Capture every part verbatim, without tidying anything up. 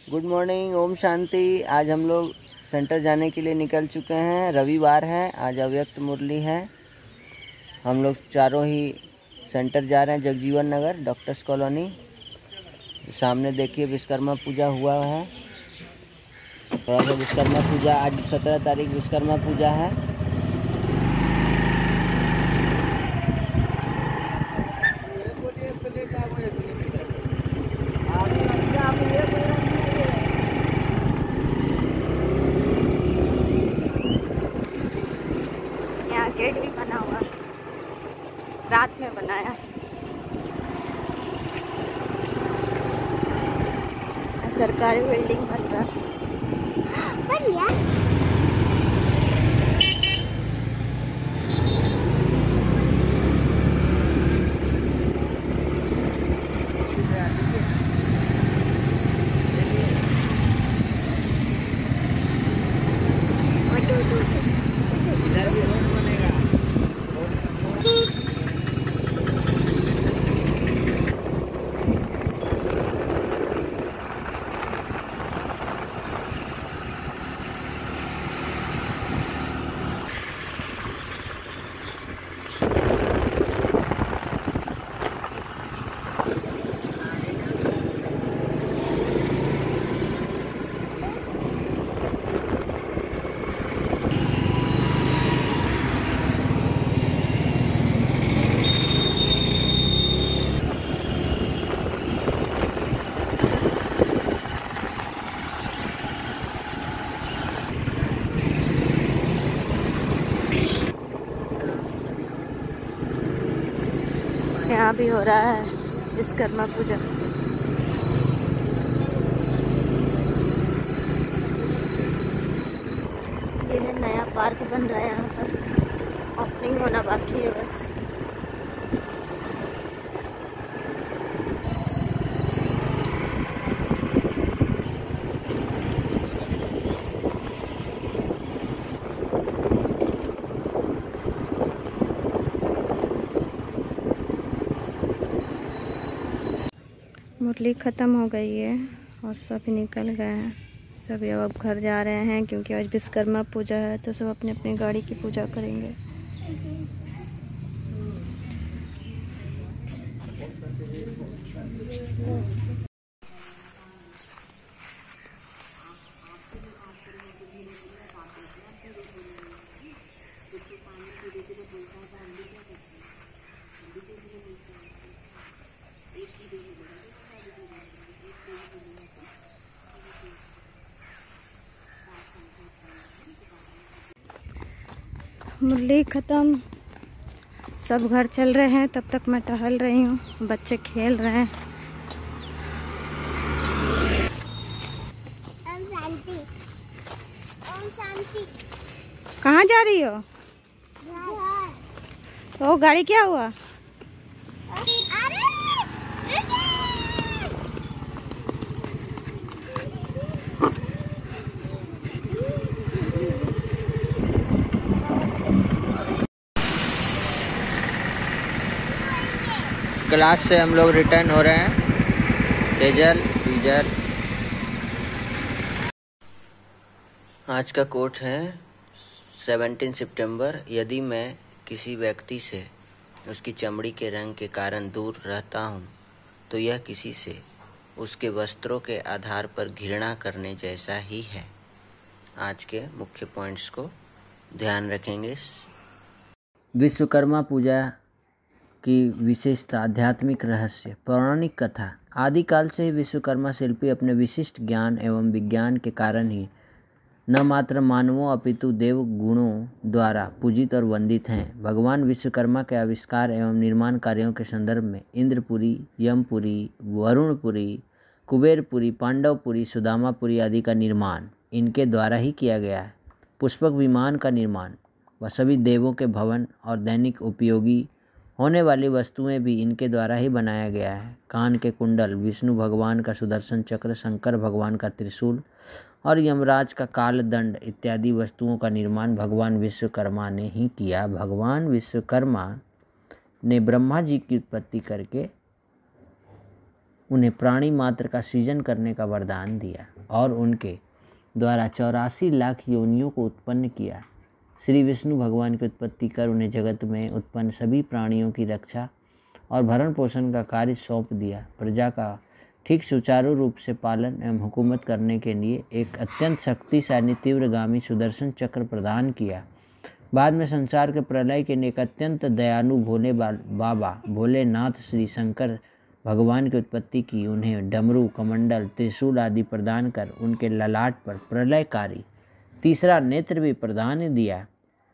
Good morning, Om Shanti. आज हम लोग सेंटर जाने के लिए निकल चुके हैं। रविवार है, आज अव्यक्त मुरली है। हम लोग चारों ही सेंटर जा रहे हैं, जगजीवन नगर डॉक्टर्स कॉलोनी। सामने देखिए विश्वकर्मा पूजा हुआ है। थोड़ा सा विश्वकर्मा पूजा, आज सत्रह तारीख विश्वकर्मा पूजा है। यहाँ गेट भी बना हुआ, रात में बनाया। सरकारी बिल्डिंग बन रहा बन गया। यहाँ भी हो रहा है विश्वकर्मा पूजा। ये है नया पार्क बन रहा है, यहाँ पर ओपनिंग होना बाकी है बस। मुरली ख़त्म हो गई है और सभी निकल गए हैं। सभी अब घर जा रहे हैं क्योंकि आज विश्वकर्मा पूजा है, तो सब अपने अपने गाड़ी की पूजा करेंगे। मुरली ख़त्म, सब घर चल रहे हैं। तब तक मैं टहल रही हूँ, बच्चे खेल रहे हैं। ओम शांति, ओम शांति। कहाँ जा रही हो? तो गाड़ी क्या हुआ? क्लास से हम लोग रिटर्न हो रहे हैं। सेजल, टीजर। आज का कोट है सत्रह सितंबर। यदि मैं किसी व्यक्ति से उसकी चमड़ी के रंग के कारण दूर रहता हूँ, तो यह किसी से उसके वस्त्रों के आधार पर घृणा करने जैसा ही है। आज के मुख्य पॉइंट्स को ध्यान रखेंगे। विश्वकर्मा पूजा की विशेषता, आध्यात्मिक रहस्य, पौराणिक कथा। आदिकाल से ही विश्वकर्मा शिल्पी अपने विशिष्ट ज्ञान एवं विज्ञान के कारण ही न मात्र मानवों अपितु देव गुणों द्वारा पूजित और वंदित हैं। भगवान विश्वकर्मा के आविष्कार एवं निर्माण कार्यों के संदर्भ में इंद्रपुरी, यमपुरी, वरुणपुरी, कुबेरपुरी, पांडवपुरी, सुदामापुरी आदि का निर्माण इनके द्वारा ही किया गया है। पुष्पक विमान का निर्माण व सभी देवों के भवन और दैनिक उपयोगी होने वाली वस्तुएं भी इनके द्वारा ही बनाया गया है। कान के कुंडल, विष्णु भगवान का सुदर्शन चक्र, शंकर भगवान का त्रिशूल और यमराज का काल दंड इत्यादि वस्तुओं का निर्माण भगवान विश्वकर्मा ने ही किया। भगवान विश्वकर्मा ने ब्रह्मा जी की उत्पत्ति करके उन्हें प्राणी मात्र का सृजन करने का वरदान दिया और उनके द्वारा चौरासी लाख योनियों को उत्पन्न किया। श्री विष्णु भगवान की उत्पत्ति कर उन्हें जगत में उत्पन्न सभी प्राणियों की रक्षा और भरण पोषण का कार्य सौंप दिया। प्रजा का ठीक सुचारू रूप से पालन एवं हुकूमत करने के लिए एक अत्यंत शक्तिशाली तीव्रगामी सुदर्शन चक्र प्रदान किया। बाद में संसार के प्रलय के लिए एक अत्यंत दयालु भोले बाबा भोलेनाथ श्री शंकर भगवान की उत्पत्ति की। उन्हें डमरू, कमंडल, त्रिशूल आदि प्रदान कर उनके ललाट पर प्रलयकारी तीसरा नेत्र भी प्रदान दिया।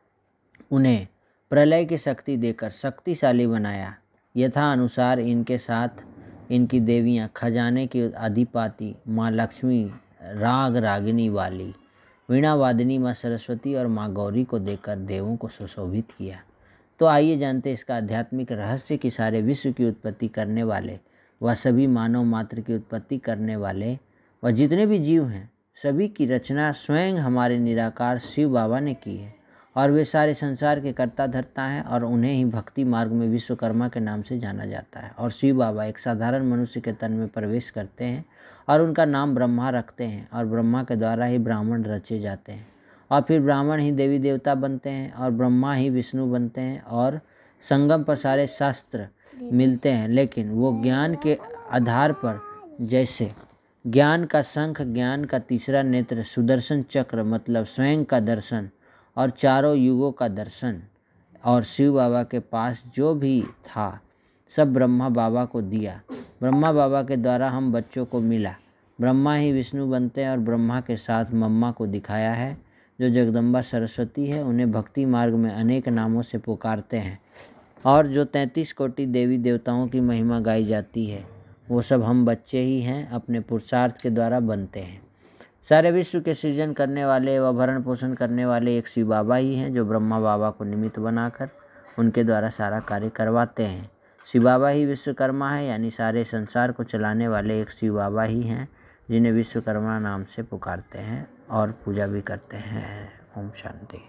उन्हें प्रलय की शक्ति देकर शक्तिशाली बनाया। यथा अनुसार इनके साथ इनकी देवियाँ खजाने की अधिपाती माँ लक्ष्मी, राग रागिनी वाली, वीणा वादिनी माँ सरस्वती और माँ गौरी को देकर देवों को सुशोभित किया। तो आइए जानते इसका आध्यात्मिक रहस्य कि सारे विश्व की उत्पत्ति करने वाले व सभी मानव मात्र की उत्पत्ति करने वाले व जितने भी जीव हैं सभी की रचना स्वयं हमारे निराकार शिव बाबा ने की है और वे सारे संसार के कर्ता धर्ता हैं और उन्हें ही भक्ति मार्ग में विश्वकर्मा के नाम से जाना जाता है। और शिव बाबा एक साधारण मनुष्य के तन में प्रवेश करते हैं और उनका नाम ब्रह्मा रखते हैं और ब्रह्मा के द्वारा ही ब्राह्मण रचे जाते हैं और फिर ब्राह्मण ही देवी देवता बनते हैं और ब्रह्मा ही विष्णु बनते हैं और संगम पर सारे शास्त्र मिलते हैं। लेकिन वो ज्ञान के आधार पर, जैसे ज्ञान का शंख, ज्ञान का तीसरा नेत्र, सुदर्शन चक्र मतलब स्वयं का दर्शन और चारों युगों का दर्शन, और शिव बाबा के पास जो भी था सब ब्रह्मा बाबा को दिया। ब्रह्मा बाबा के द्वारा हम बच्चों को मिला। ब्रह्मा ही विष्णु बनते हैं और ब्रह्मा के साथ मम्मा को दिखाया है जो जगदम्बा सरस्वती है। उन्हें भक्ति मार्ग में अनेक नामों से पुकारते हैं और जो तैंतीस कोटि देवी देवताओं की महिमा गाई जाती है वो सब हम बच्चे ही हैं, अपने पुरुषार्थ के द्वारा बनते हैं। सारे विश्व के सृजन करने वाले व भरण पोषण करने वाले एक शिव बाबा ही हैं जो ब्रह्मा बाबा को निमित्त बनाकर उनके द्वारा सारा कार्य करवाते हैं। शिव बाबा ही विश्वकर्मा है, यानी सारे संसार को चलाने वाले एक शिव बाबा ही हैं जिन्हें विश्वकर्मा नाम से पुकारते हैं और पूजा भी करते हैं। ओम शांति।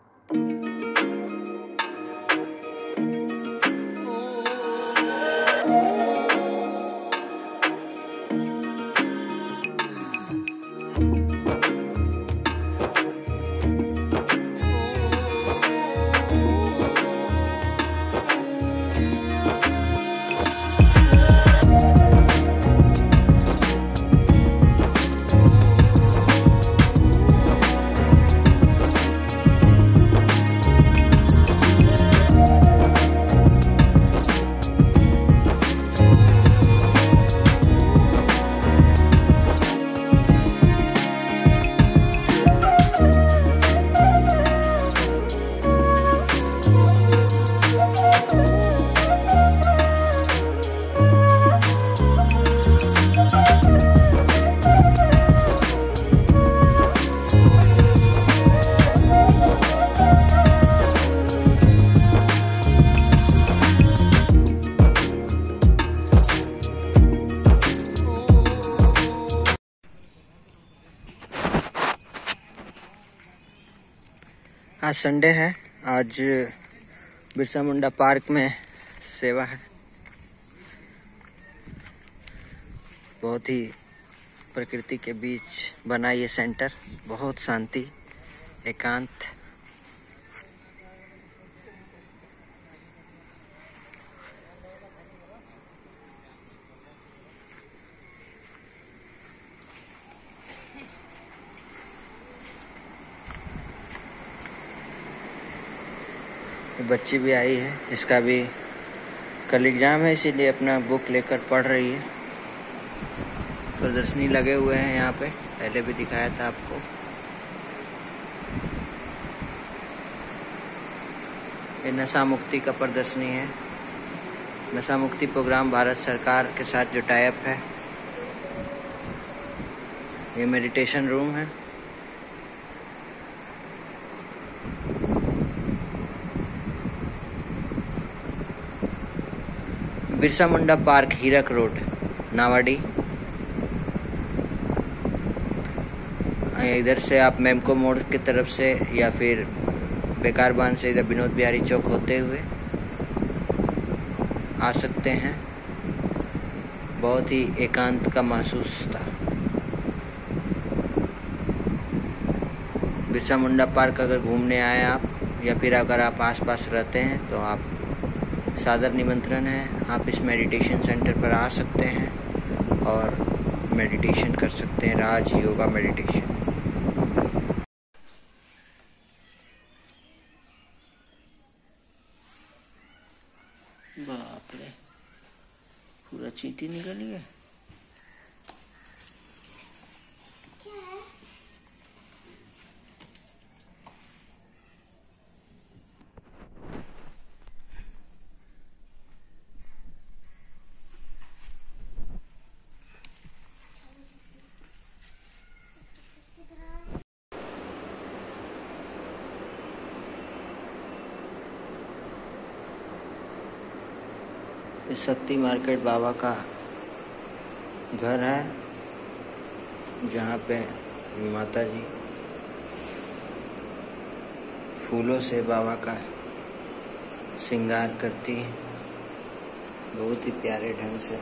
आज संडे है। आज बिरसा मुंडा पार्क में सेवा है। बहुत ही प्रकृति के बीच बना ये सेंटर, बहुत शांति, एकांत। बच्ची भी आई है, इसका भी कल एग्जाम है इसीलिए अपना बुक लेकर पढ़ रही है। प्रदर्शनी लगे हुए हैं यहाँ पे, पहले भी दिखाया था आपको। ये नशा मुक्ति का प्रदर्शनी है। नशा मुक्ति प्रोग्राम भारत सरकार के साथ जो टाई अप है। ये मेडिटेशन रूम है। Birsa Munda park, Hirak road, Nawadi. इधर से आप मेमको मोड़ की तरफ से या फिर बेकार बांध से इधर विनोद बिहारी चौक होते हुए आ सकते हैं। बहुत ही एकांत का महसूस था। बिरसा मुंडा पार्क अगर घूमने आए आप, या फिर अगर आप आसपास रहते हैं तो आप सादर निमंत्रण है। आप इस मेडिटेशन सेंटर पर आ सकते हैं और मेडिटेशन कर सकते हैं, राज योगा मेडिटेशन। बाप रे, पूरा चींटी निकल गया। इस शक्ति मार्केट बाबा का घर है, जहाँ पे माता जी फूलों से बाबा का श्रृंगार करती है, बहुत ही प्यारे ढंग से।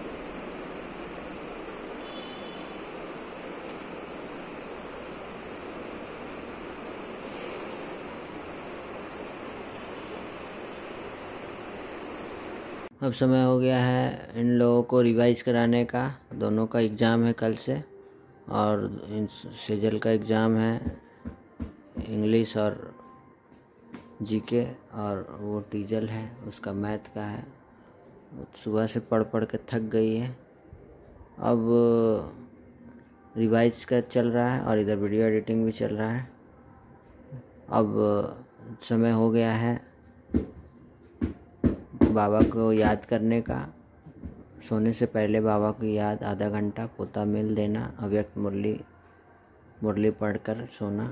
अब समय हो गया है इन लोगों को रिवाइज कराने का। दोनों का एग्ज़ाम है कल से, और इन सेजल का एग्ज़ाम है इंग्लिश और जीके, और वो टीजल है उसका मैथ का है। सुबह से पढ़ पढ़ के थक गई है। अब रिवाइज का चल रहा है और इधर वीडियो एडिटिंग भी चल रहा है। अब समय हो गया है बाबा को याद करने का। सोने से पहले बाबा की याद आधा घंटा पोता मिल देना, अव्यक्त मुरली मुरली पढ़कर सोना।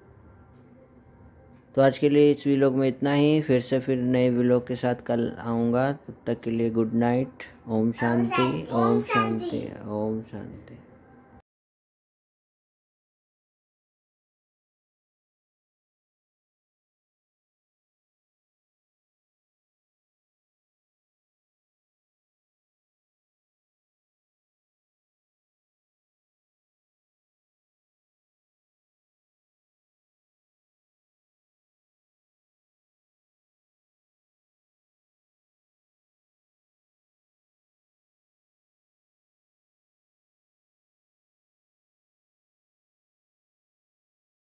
तो आज के लिए इस व्लॉग में इतना ही। फिर से फिर नए व्लॉग के साथ कल आऊँगा। तब तक के लिए गुड नाइट। ओम शांति, ओम शांति, ओम शांति।